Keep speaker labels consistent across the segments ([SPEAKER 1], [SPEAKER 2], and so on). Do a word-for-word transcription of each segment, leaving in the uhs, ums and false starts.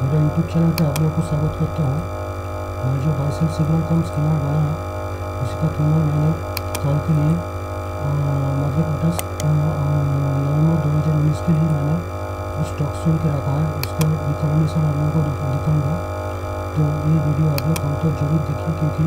[SPEAKER 1] मेरे YouTube channel पे आप लोगों को स्वागत करता हूँ। मैं जो बाइसेल सिग्नल कम स्किनर बना है उसी का तुलना मैंने कल के लिए मध्य प्रदेश नवंबर दो हज़ार उन्नीस के लिए मैंने स्टॉक चुन के रखा है। उसका रिकमेंडेशन आप लोगों को दिखाऊंगा, तो ये वीडियो आप लोग हम तो जरूर देखिए, क्योंकि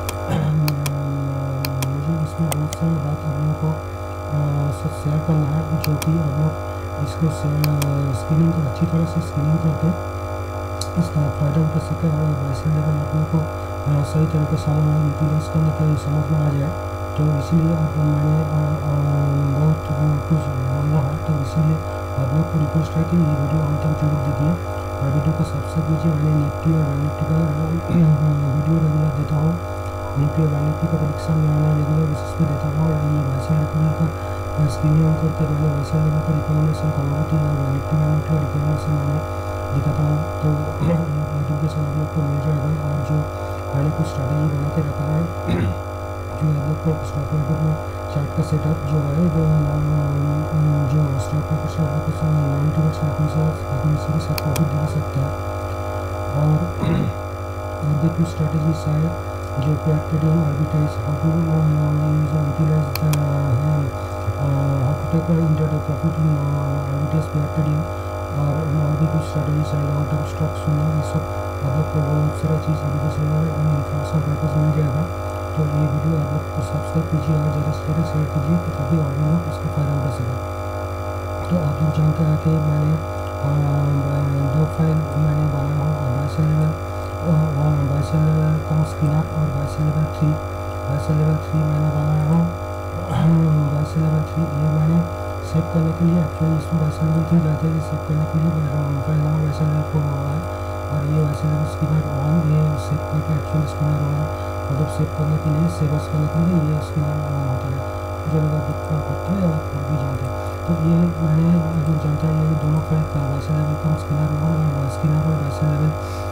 [SPEAKER 1] मुझे इसमें बहुत सारा बात आप लोगों को शेयर करना है, जो कि आप लोग इसको स्क्रीनिंग कर अच्छी तरह से स्क्रीनिंग करके इसका फ़ायदा उठा सके और बाइसेल लेवल आप लोगों को सही तरीके से यूटिलाइज करने के समझ में आ जाए। तो इसीलिए अब मैंने बहुत कुछ बोलना है, तो इसीलिए आप लोग को रिक्वेस्ट है कि ये वीडियो अंत तक जरूर देखिए और वीडियो को सब्सक्राइब कीजिए। मैंने निफ्टी और बैंक निफ्टी का वीडियो रेगुलर देता हूँ। निफ्टी और बैंक निफ्टी का परीक्षा में मैंने रेगुलर बेसिस पे देता हूँ और ये बाइसेल लेवल का स्क्रीनिंग करके मैंने बाइसेल लेवल का रिकमेंडेशन कमोडिटी और निफ्टी बैंक निफ्टी का रिकमेंडेशन मैंने दिखाता हूँ। तो नोटिफिकेशन आप लोग को मिल जाएगा। और जो मैंने कुछ स्ट्रैटेजी बना के रखा है जो आप लोग को स्टॉक मार्केट में चार्ट का सेटअप जो है वो जो स्टॉक मार्केट से आप लोग को नाइन्टी परसेंट के साथ प्रॉफिट दिखा सकता है। और और भी कुछ स्ट्रैटेजीज है जो pair trading, arbitrage, how to utilize how to take intraday profit in arbitrage, pair trading और और भी कुछ स्ट्रैटेजीज है, लॉन्ग टर्म स्टॉक्स सुनना, ये सब आप लोग को बहुत सारा चीज़ एजुकेशन इन्फॉर्मेशन पर्पज मिल जाएगा। तो ये वीडियो आप लोग को सब्सक्राइब कीजिए और ज़्यादा से ज़्यादा शेयर कीजिए ताकि और भी लोग इसका फ़ायदा उठा सकें। तो आप लोग जानते हैं कि मैंने दो फाइल मैंने बनाया हूँ, buy sell level buy sell level cum screener और buy sell level three buy sell level three मैंने बनाया हूँ। बाइसेल लेवल थ्री ये मैंने सेव करने के लिए एक्चुअली इसमें बाइसेल लेवल थ्री जाते हैं सेव करने के लिए file number buy sell level four हुआ है और ये बाइसेल लेवल स्किनर वन ये सेव करके एक्चुअली स्किनर वन मतलब सेव करने के लिए सेवर्स करने के लिए ये स्किनर वन होता है, जो लोग आप करते हैं और खुद भी जानते हैं। तो ये मैंने जो जानता है ये दोनों फाइल का buy sell level cum screener one और स्किनर और बाइसेल लेवल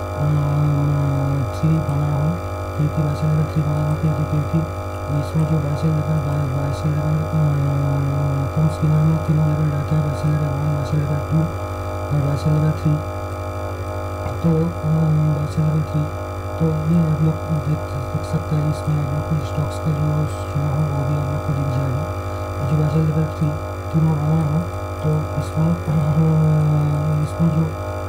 [SPEAKER 1] थ्री बनाया हूँ। क्योंकि बाइसेल लेवल थ्री बनाया हूँ क्योंकि क्योंकि इसमें जो buy sell level buy sell level cum screener में तीनों लेवल रहता है, buy sell level one, buy sell level two और बाइसेल लेवल थ्री। तो बाइसेल लेवल थ्री तो ये आप लोग देख देख सकते हैं। इसमें आप लोग को स्टॉक्स का जो चुना हो वो भी आप लोग को दिख जाएगा। जो बाइसेल लेवल थ्री तीनों बनाया हो तो इसमें इसमें जो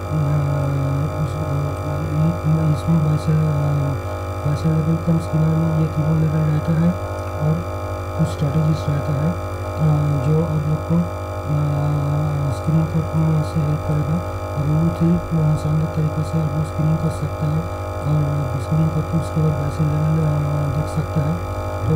[SPEAKER 1] इसमें buy sell buy sell level cum screener में ये तीनों लेवल रहता है और कुछ स्ट्रैटेजीज रहता है जो आप लोग को स्क्रीनिंग करने से हेल्प करेगा और बहुत ही शानदार तरीके से आप लोग स्क्रीनिंग कर सकते हैं और स्क्रीनिंग करके उसके बाद बाइसेल लेवल देख सकते हैं। तो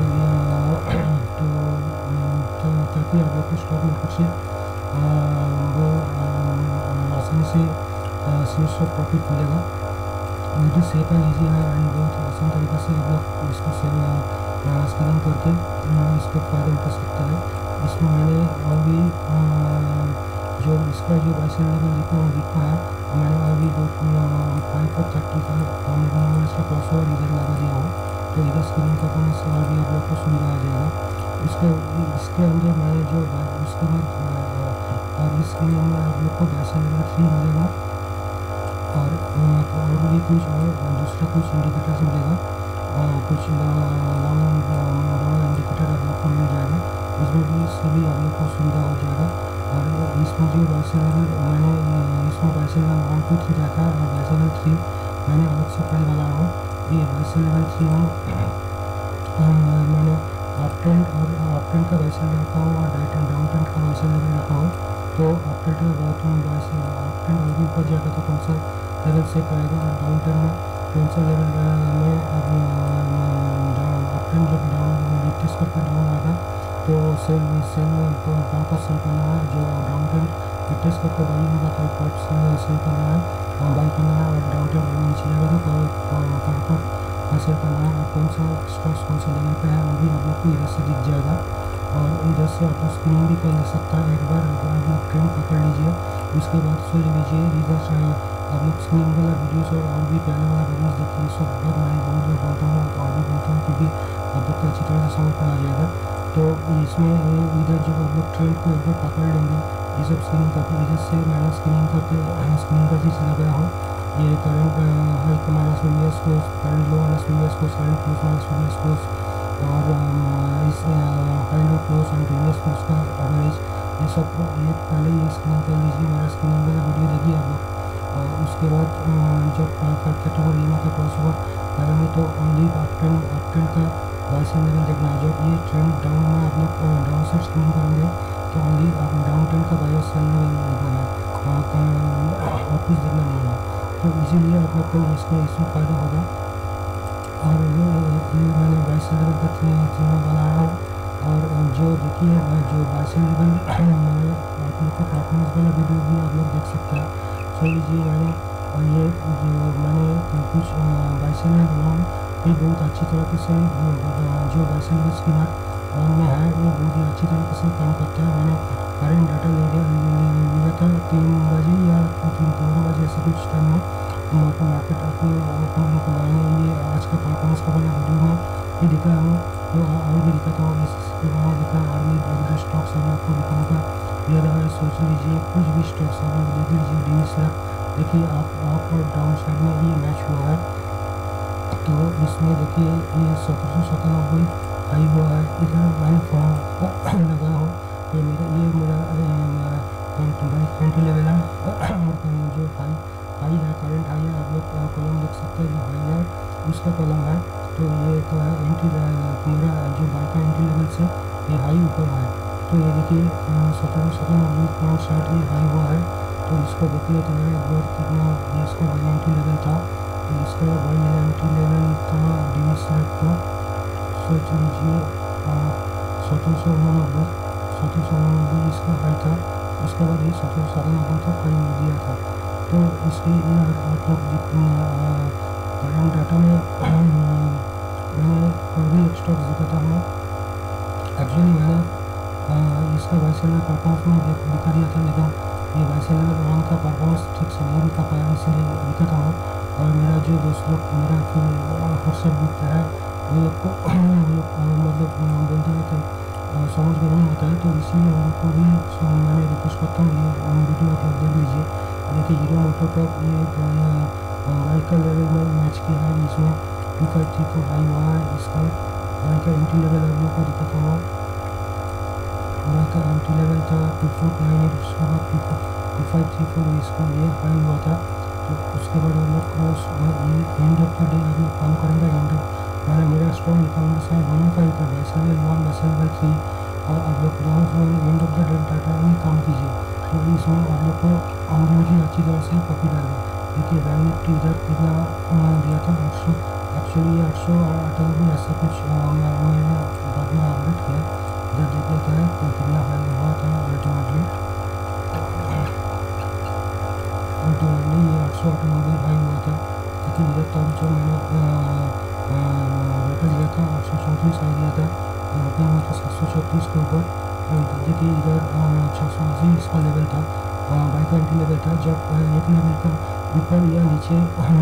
[SPEAKER 1] तो ताकि आप लोग को स्टॉक मार्केट से वो आसानी से सोर्स ऑफ प्रॉफिट मिलेगा। वीडियो सेफ है, ईजी है एंड बहुत आसान तरीके से आप लोग इसको स्क्रीनिंग करके इसको फ़ायदा उठा सकता है। इसमें मैंने और भी जो इसका जो बाइसेल लेवल लिखा लिखा है मैंने अभी दो फाइव और थर्टी का मैं इसका क्रॉस ओवर इधर लगा दिया हूँ, तो इधर स्क्रीनिंग करने से और भी आप लोग को सुविधा आ जाएगा। इसके इसके अंदर मैंने जो उसके बाद और इस स्क्रीनिंग में आप लोग को बाइसेल लेवल थ्री मिलेगा और और भी कुछ और दूसरा कुछ इंडिकेटर्स मिलेगा, कुछ लॉन्ग इंडिकेटर आप लोग को मिल जाएगा। इसमें भी इससे भी आप लोग को सुविधा हो जाएगा। और इसमें जो बाइसेल लेवल मैंने इसमें buy sell level one two three रहता है और बाइसेल लेवल थ्री मैंने अलग से फाइल बनाया हूँ। ये बाइसेल लेवल थ्री में मैंने अप ट्रेंड और अप ट्रेंड का बाइसेल रखा हूँ और डाउन ट्रेंड का बाइसेल लेवल रखा हूँ। तो अप ट्रेंड का बहुत बाइसेल अप ट्रेंड और भी ऊपर जाएगा तो कौन सा लेवल से पाएगा और डाउन ट्रेंड में कौन सा लेवल में अब अप ट्रेंड जब डाउन रिट्रेस करके डाउन आएगा तो सेल सेल कौन का सेल करना है, जो डाउन ट्रेंड रिट्रेस करके बाई होगा तो कौन सेल करना है बाई करना है और डाउन ट्रेंड नीचे जाएगा तो कौन सेल करना है और कौन सा स्टॉक्स कौन सा लेवल पे है वो भी आप लोग को इधर से दिख जाएगा। और इधर से आप लोग स्क्रीनिंग भी कर ले सकता है। एक बार आप लोग ट्रेंड पकड़ लीजिए उसके बाद सोच लीजिए इधर से आप लोग स्क्रीनिंग वाला वीडियोस और और भी पहले वाला वीडियोस देखिए। सब बार मैं बहुत बार बोलता हूँ तो और भी बोलता हूँ क्योंकि आप लोग को अच्छी तरह से समझ में आ जाएगा। तो इसमें इधर जब आप लोग ट्रेंड को एक बार पकड़ लेंगे ये सब स्क्रीनिंग करके इधर से मैंने स्क्रीनिंग करके स्क्रीनिंग का चीज़ लगाया हूँ ये करंट हाई का minus V S close, current low minus V S close, current close minus V S close, और इस high low close and previous close का एवरेज, ये सब ये पहले ये स्क्रीन कर लीजिए, मेरा स्क्रीन में वीडियो देखिए आप लोग। और उसके बाद जब कैटेगरी में का क्रॉस ओवर करेंगे तो only up trend up trend का बाय सेल लेवल देखना है। जब ये ट्रेंड डाउन में आप लोग डाउन साइड स्क्रीन करेंगे तो ओनली आप डाउन ट्रेंड का बाय सेल लेवल देखना है और कुछ देखना नहीं है। तो इसीलिए आप लोग को इसमें इसमें फ़ायदा होगा। और ये मैंने बाय सेल लेवल का तीनों बनाया हूँ। और जो देखिए जो बाय सेल लेवल आप लोग को परफॉर्मेंस वाला वीडियो भी आप लोग देख सकते हैं। सो लीजिए मैंने और ये जो मैंने कुछ बाय सेल लेवल बनाऊँ ये बहुत अच्छी तरीके से जो buy sell level screener one में है वो बहुत ही अच्छी तरीके से काम करता है। मैंने करंट डाटा ले लिया था तीन बजे या तीन तीन बजे ऐसे कुछ टाइम में मार्केट ओपन मैंने ये आज का परफॉर्मेंस का वाला वीडियो में ये दिखा हूँ, जो और भी दिखाता हूँ इसके मैंने दिखा और भी अगर स्टॉक्स आप आपको दिखाऊँगा। या अगर सोच लीजिए कुछ भी स्टॉक्स आप लोग देख लीजिए डी स्लैब देखिए आप आप और डाउन साइड में ये मैच हुआ है। तो इसमें देखिए ये सत्रह सौ सतानबे हाई हुआ है, इधर मैंने फोन लगा हूँ। ये मेरा ये मेरा एंट्री लेवल है जो हाई हाई है करंट हाई है, आप लोग कॉलम देख सकते हैं जो हाई है उसका कॉलम है। तो ये एंट्री मेरा जो बाई का एंट्री लेवल से ये हाई ऊपर है। तो ये देखिए सत्रह सौ सतानबे पॉइंट साठ ये हाई हुआ है। तो इसको देखिए तो मेरा ग्रोथ कितना ये इसका बाई एंट्री लेवल था, तो इसका बाई एंट्री लेवल था डी स्लैब का सोच लीजिए सत्रह सौ उनानबे सत्रह सौ उनानबे इसका हाई था। उसके बाद ये सत्रह सौ सतानबे तक हाई हो दिया था। तो इसके ये आप लोग करंट डाटा में मैंने और भी एक स्टॉक्स दिखाता हूँ। एक्चुअली मैंने आ, इसका बाय सेल लेवल परफॉर्मेंस में दिखा दिया था, लेकिन ये बाय सेल लेवल वन का परफॉर्मेंस ठीक से नहीं दिखा पाया, इसीलिए दिखाता हूँ। और मेरा जो दोस्त लोग मेरा फिर व्हाट्सएप ग्रुप है वो लोग को वो लोग मतलब बोलते रहते समझ में नहीं आता है, तो इसीलिए उन लोग को भी मैंने रिक्वेस्ट करता हूँ ये वीडियो आप लोग देख लीजिए। देखिए हीरो मोटोकॉर्प ये बाइक का लेवल में मैच किया है, इसमें two five three four high हुआ है। इसका बाइक का एंट्री लेवल आप लोग को दिखाता हूँ। बाइक का एंट्री लेवल था टू फोर नाइन एट, उसके बाद two four two five three four इसका ये हाई हुआ था। तो उसके बाद हम लोग क्रॉस ये एंड ऑफ द डे आप लोग काम करेंगे। एंड ऑफ मैंने मेरा स्टॉक निकालने से दोनों का ही कर buy sell level one buy sell level three और आप लोग दोनों से end of the day data में काम कीजिए। तो इसमें आप लोग को बहुत ही अच्छी तरह से प्रॉफिट आएगा। देखिए बैंक निफ्टी इधर कितना दिया था आठ सौ, एक्चुअली आठ सौ अठानबे ऐसा कुछ मैंने बाद में अपडेट किया, इधर देख लेते हैं तो कितना हाई हुआ था अल्टीमेटली। अल्टीमेटली ये आठ सौ अठानबे हाई हुआ था, लेकिन इधर तक जो मैंने डाटा दिया था आठ सौ चौंतीस हाई दिया था, ओपन हुआ था सात सौ चौंतीस के ऊपर। देखिए इधर छः सौ अस्सी इसका लेवल था, बाई का एंट्री लेवल था। जब एक लेवल का ऊपर या नीचे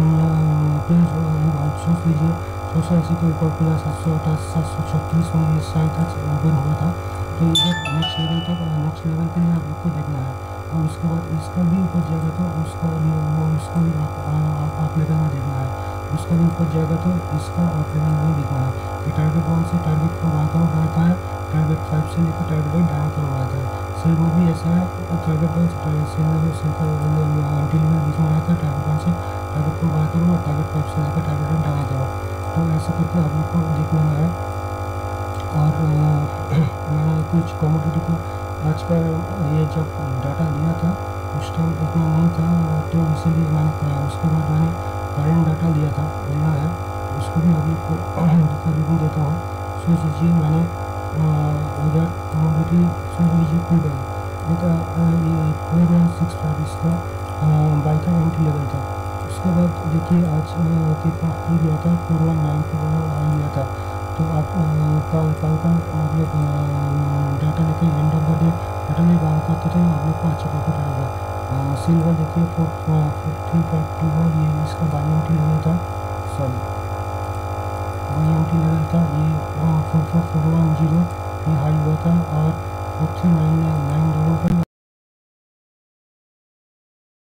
[SPEAKER 1] सोच लीजिए छः सौ अस्सी के ऊपर खुला सात सौ अट्ठाईस सात सौ छत्तीस में इस साइड तक ओपन हुआ था। तो इधर नेक्स्ट लेवल तक नेक्स्ट लेवल के लिए आप लोग को देखना है। और उसके बाद इसका भी ऊपर जाएगा तो उसका उसका भी आप आप लेवल में देखना है। उसका भी ऊपर जाएगा तो इसका आप लेवल में देखना है कि टारगेट वन से टारगेट को बाएं तरफ बढ़ाता है, टारगेट फाइव से लेकर टारगेट एट दाएं तरफ बढ़ाता है। सेल में भी ऐसा है, टारगेट वन से सेल लेवल सेल का एंट्री लेवल बीच में रहता है, टारगेट वन से टारगेट को बाएं तरफ और टारगेट फाइव से लेकर टारगेट एट दाएं तरफ। तो ऐसे करके आप लोग को देख लेना है। और मैंने कुछ कमोडिटी को आज का ये जब डाटा दिया था उस टाइम इतना नहीं था, तो इसीलिए मैंने उसके बाद मैंने करंट डाटा लिया था लिया है, उसको भी आप लोग को दिखा भी देता हूँ। सोच लीजिए मैंने उधर कमोडिटी सोच लीजिए क्रूड ऑयल देखा ये फोर वन सिक्स फाइव इसका बाई का एंट्री लेवल था। उसके बाद देखिए आज कितना हाई गया था, four one nine four high गया था। तो आप कल कल का मतलब डाटा लेके end of the day data ले काम करते थे आप लोग को अच्छा प्रॉफिट आएगा। सिल्वर देखिए four three five two one ये इसका बाई एंट्री लेवल था, सॉरी बाई एंट्री लेवल था। ये four four four one zero ये हाई हुआ था और four three nine nine double